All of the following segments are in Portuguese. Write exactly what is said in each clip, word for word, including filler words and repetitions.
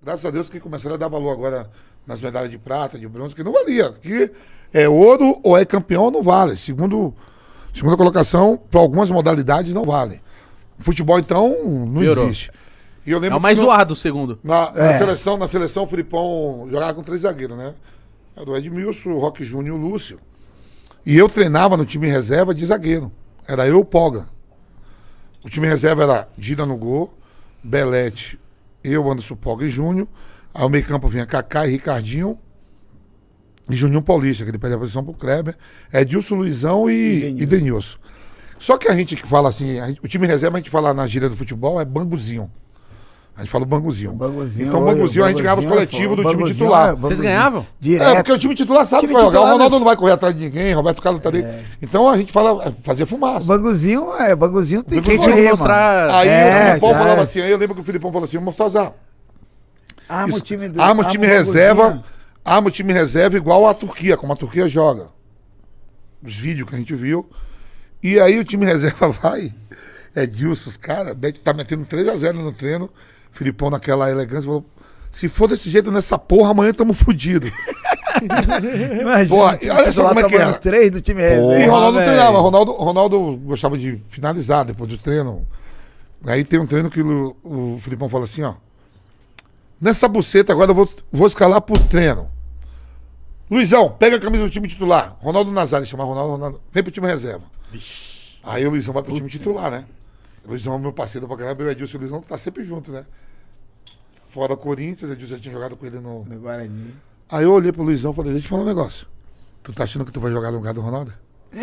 Graças a Deus que começaram a dar valor agora nas medalhas de prata, de bronze, que não valia. Aqui é ouro ou é campeão ou não vale. Segundo, segunda colocação, para algumas modalidades, não vale. Futebol, então, não Piorou. existe. E eu lembro É o mais que no- zoado o segundo. Na, na É. seleção, na seleção, o Filipão jogava com três zagueiros, né? Era o Edmilson, o Roque Júnior e o Lúcio. E eu treinava no time reserva de zagueiro. Era eu e o Polga. O time reserva era Gira no gol, Belete, eu, Anderson Polga e Júnior. Aí o meio campo vinha Kaká e Ricardinho e Juninho Paulista, que ele perde a posição pro Kleber. Edilson, Luizão e, e Denilson. Só que a gente que fala assim, a gente- o time reserva a gente fala na gíria do futebol é banguzinho. A gente fala o banguzinho. Banguzinho, Então o olha, banguzinho a gente ganhava os banguzinho, coletivos do pô, time banguzinho titular. é- Vocês banguzinho. ganhavam? Direto. É, porque o time titular sabe Time que vai jogar. O titular Ronaldo não- não vai correr atrás de ninguém, Roberto Carlos tá ali. Então a gente fala, é, fazia O fumaça. banguzinho é, banguzinho tem Banguzinho que tem que correr, mostrar- mano. Aí É, o Filipão já falava é. assim, aí eu lembro que o Filipão falou assim, Mortozar, Arma o isso- time do arma o time banguzinho. reserva, arma o time reserva igual a Turquia, como a Turquia joga. Os vídeos que a gente viu. E aí o time reserva vai, é Dilson, os caras, tá metendo três a zero no treino, Filipão naquela elegância falou, se for desse jeito nessa porra, amanhã tamo fudidos. Imagina, Pô, o time olha só titular como é que tomando era. três do time E reserva. Ronaldo velho. treinava, Ronaldo, Ronaldo gostava de finalizar depois do treino. Aí tem um treino que o, o Filipão fala assim, ó. Nessa buceta agora eu vou, vou escalar pro treino. Luizão, pega a camisa do time titular. Ronaldo Nazário, chamar Ronaldo, Ronaldo, vem pro time reserva. Aí o Luizão vai pro time titular, né? O Luizão é meu parceiro pra caramba, eu e o Edilson e o Luizão tá sempre junto, né? Fora Corinthians, o Edilson já tinha jogado com ele no... No Guarani. Aí eu olhei pro Luizão e falei, deixa eu te falar um negócio. Tu tá achando que tu vai jogar no lugar do Ronaldo?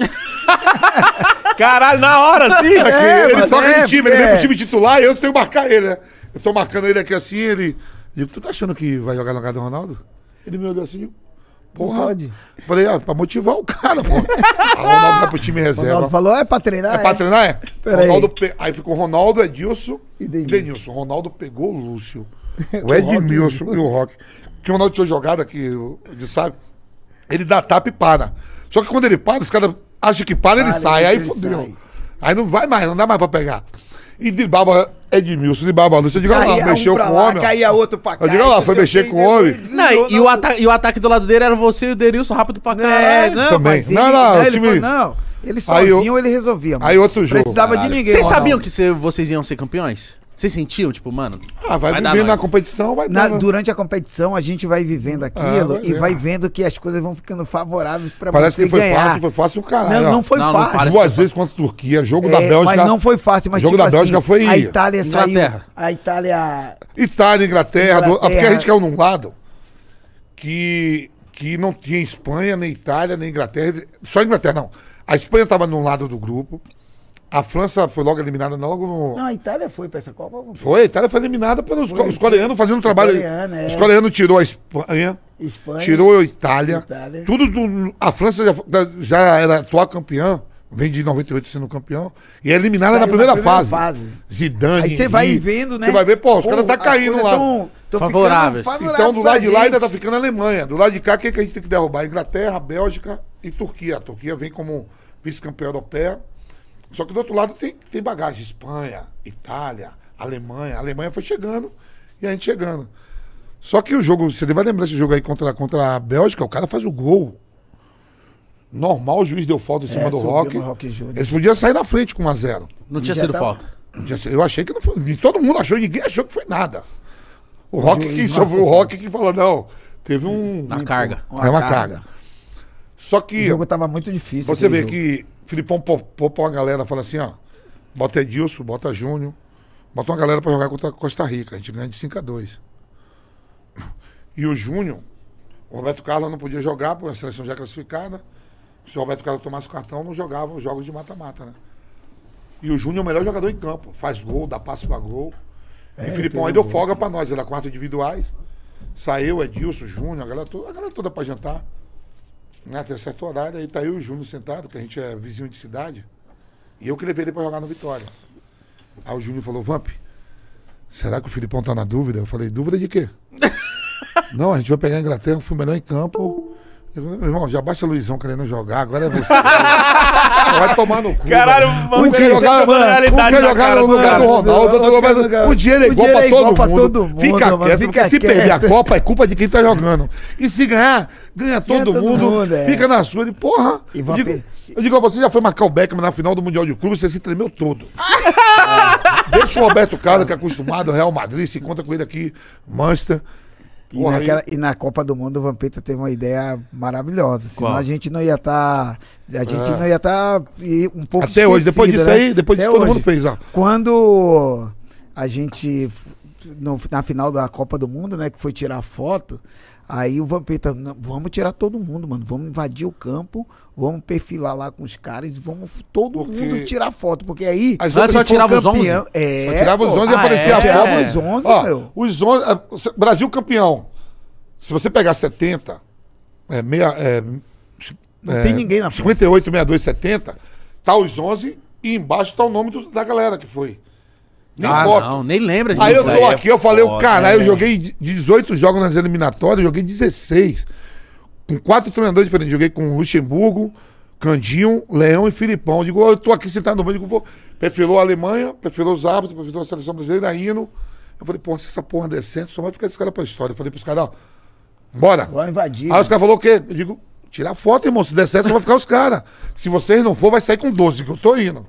Caralho, na hora, sim. É que É, ele mas toca é, de time, ele é. vem pro time titular e eu tenho que marcar ele, né? Eu tô marcando ele aqui assim, ele. Digo, tu tá achando que vai jogar no lugar do Ronaldo? Ele me olhou assim, porra. pode. Falei, ah, pra motivar o cara, pô. A Ronaldo vai pro time O reserva. Ronaldo falou, é pra treinar? É pra treinar, é? Peraí. Ronaldo pe... Aí ficou Ronaldo, Edilson E e Denilson. Denilson. Ronaldo pegou o Lúcio, o Edmilson e o Roque. Que o Ronaldo tinha jogado aqui, o- de sabe? Ele dá tapa e para. Só que quando ele para, os caras acham que para, ele Para, sai. Aí ele fodeu. sai. Aí não vai mais, não dá mais pra pegar. E driblava Edmilson, driblava Lúcio. Eu digo, olha lá, Caía mexeu um pra com o lá, homem. ó. caía outro pra cá. Eu digo, olha lá, não foi sei o mexer quê, com o homem. depois Não, e, virou, e o ata e o ataque do lado dele era você e o Denilson, rápido pra É, caralho. não, Também. mas ele, Não, não, não, o ele time- falou, não, ele Aí sozinho eu- ele resolvia. mano. Aí outro jogo. Precisava Caralho. de ninguém. Vocês Ronaldo. sabiam que cê- vocês iam ser campeões? Vocês sentiam, tipo, mano? Ah, vai, Vai dar vivendo na nós. competição, vai Na- dando. durante a competição, a gente vai vivendo aquilo vai e vendo. vai vendo que as coisas vão ficando favoráveis pra Parece você que foi ganhar. fácil, foi fácil o caralho. Não, ó. não foi Não, não fácil. parece- Duas vezes contra a Turquia, jogo da É, Bélgica. mas não foi fácil. Mas jogo tipo da Bélgica assim, foi- A Itália Inglaterra. saiu. A Itália. Itália, Inglaterra, do- Inglaterra. porque a gente caiu num lado que, que não tinha Espanha, nem Itália, nem Inglaterra. Só Inglaterra, não. A Espanha estava num lado do grupo. A França foi logo eliminada logo no. Não, a Itália foi pra essa Copa. Foi, a Itália foi eliminada pelos Foi. os coreanos fazendo um trabalho. Coreano, é. Os coreanos tirou a Espanha, Espanha. tirou a Itália. Itália. Tudo do- a França já, já era atual campeã, vem de noventa e oito sendo campeão, e é eliminada Saiu na primeira, fase. fase. Zidane. Aí você vai Henry. vendo, né? Você vai ver, pô, os Pô, caras tá as caindo coisas lá. tão- tão Favoráveis. ficando Então, do pra lado de lá ainda tá gente. ficando a Alemanha. Do lado de cá, quem que a gente tem que derrubar? Inglaterra, Bélgica e Turquia. A Turquia vem como vice-campeã europeia. Só que do outro lado tem, tem bagagem. Espanha, Itália, Alemanha. A Alemanha foi chegando e a gente chegando. Só que o jogo, você vai lembrar esse jogo aí contra, contra a Bélgica, o cara faz o gol. Normal, o juiz deu falta em cima É, do subiu Roque. no Roque Júnior. Eles podiam sair na frente com um a zero. Não tinha Já sido tava- falta. Eu achei que não foi. Todo mundo achou, ninguém achou que foi nada. O Roque que juiz só foi o marcou. Roque que falou, não. Teve um. Na carga. É uma carga. Só O que jogo tava muito difícil. você vê aquele jogo. que Filipão popou uma galera, fala assim, ó. Bota Edilson, bota Júnior. Bota uma galera pra jogar contra a Costa Rica. A gente ganha de cinco a dois. E o Júnior, o Roberto Carlos não podia jogar, porque a seleção já classificada. Se o Roberto Carlos tomasse o cartão, não jogava os jogos de mata-mata, né? E o Júnior é o melhor jogador em campo. Faz gol, dá passe pra gol. e o Filipão aí deu folga pra nós. Era quatro individuais. Saiu Edilson, Júnior, a galera toda, a galera toda pra jantar. Né? Até certo horário. Aí tá eu e o Júnior sentado, que a gente é vizinho de cidade. E eu que levei ele pra jogar no Vitória. Aí o Júnior falou, Vamp, será que o Filipão tá na dúvida? Eu falei, dúvida de quê? Não, a gente vai pegar a Inglaterra, fui o melhor em campo. Eu, meu irmão, já baixa o Luizão querendo jogar, agora é você. Vai tomar no cu. Caralho, velho. mano, Um quer jogar, mano, um quer jogar no lugar do Ronaldo, outro jogar no... O dinheiro é igual pra todo, pra mundo. todo mundo. Fica mano, quieto, fica porque se quieto. perder a Copa é culpa de quem tá jogando. E se ganhar, ganha todo, todo mundo, mundo, é. fica na sua. De porra. E Eu vão digo, per- eu digo a você, já foi marcar o Beckham na final do Mundial de Clube, você se tremeu todo. Deixa o Roberto Carlos, que é acostumado ao Real Madrid, se conta com ele aqui, Manchester. E, Porra, naquela- e na Copa do Mundo o Vampeta teve uma ideia maravilhosa. Senão Qual? a gente não ia estar. a gente É. não ia estar um pouco Até hoje, depois disso esquecido, né? aí, depois Até disso todo hoje. mundo fez, ó. Quando a gente, no- na final da Copa do Mundo, né, que foi tirar foto, aí o Vampeta, "Não, vamos tirar todo mundo, mano, vamos invadir o campo, vamos perfilar lá com os caras, vamos todo Porque- mundo tirar foto, porque aí... As Mas outras só foram tirava os campeão- onze? É, Só tirava os pô. onze e Ah, aparecia é? a Tirava foto. os onze, Ó, meu. os onze, é, Brasil campeão. Se você pegar setenta, é, meia, é, Não é, tem ninguém na frente. cinquenta e oito, sessenta e dois, setenta, tá os onze e embaixo tá o nome do- da galera que foi. Nem Ah, foto. não, nem lembra disso. Aí eu daí. tô é aqui, eu falei, o foda, caralho, eu né? joguei de- dezoito jogos nas eliminatórias, joguei dezesseis. Com quatro treinadores diferentes. Joguei com Luxemburgo, Candinho, Leão e Filipão. Eu digo, eu tô aqui sentado no banco, digo, pô, perfilou a Alemanha, perfilou os árbitros, perfilou a seleção brasileira, indo. Eu falei, pô, se essa porra der certo, só vai ficar esse cara pra história. Eu falei pros caras, ó, bora. Vamos invadir. Aí os caras falaram o quê? Eu digo, tirar foto, irmão. Se der certo, só vai ficar os caras. Se vocês não for, vai sair com doze, que eu tô indo.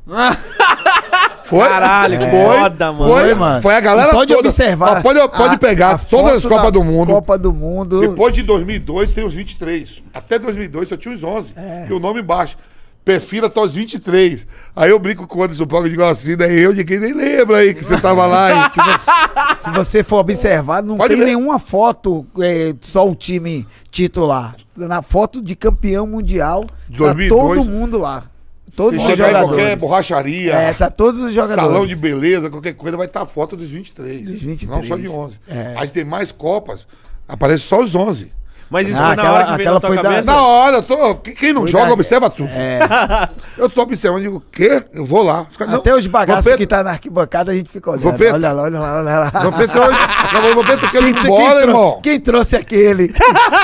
Foi? Caralho, que Foi, foda, mano. Foi, Foi, mano. Foi a galera E pode toda. observar. Ó, pode pode a- pegar a todas as foto Copas da do Mundo. Copa do Mundo. Depois de dois mil e dois tem os vinte e três. Até dois mil e dois só tinha os onze. É. E o nome embaixo. Perfila até os vinte e três. Aí eu brinco com o Anderson Paulo e digo assim, daí eu de quem nem lembra aí que você tava lá. E, Se você, se você for observar, não Pode tem ver. nenhuma foto é, só o time titular. Na foto de campeão mundial, dois mil e tá dois. todo mundo lá. Todos se os chegar em jogadores. qualquer borracharia, É, tá todos os jogadores. salão de beleza, qualquer coisa, vai estar a foto dos vinte e três. Dos vinte e Não três. só de onze. É. As demais Copas, aparece só os onze. Mas isso Ah, foi na aquela- hora que veio aquela na tua foi da- cabeça? Na hora, eu tô. que- Quem não Foi joga, da- observa tudo. É, Eu tô observando, digo, o quê? Eu vou lá. Os caras, até não, os bagaços Vampeta- que tá na arquibancada a gente fica olhando. Vampeta- Olha lá, olha lá, olha lá. Vampeta hoje. Os caras, Vampeta, quer ir Quem- embora, quem trou- irmão. Quem trouxe aquele?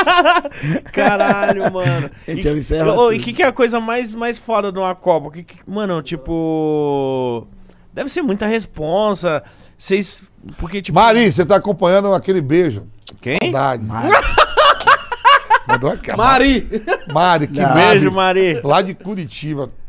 Caralho, mano. A gente E- observa Ô, E tudo. o que, que é a coisa mais, mais foda de uma Copa? Que, que- mano, tipo. Deve ser muita responsa. Vocês. Porque, tipo. Mari, você tá acompanhando aquele beijo. Quem? Saudade. Mandou aqui. Mari! Mari, que Não. Mari. Beijo, Mari. Lá de Curitiba.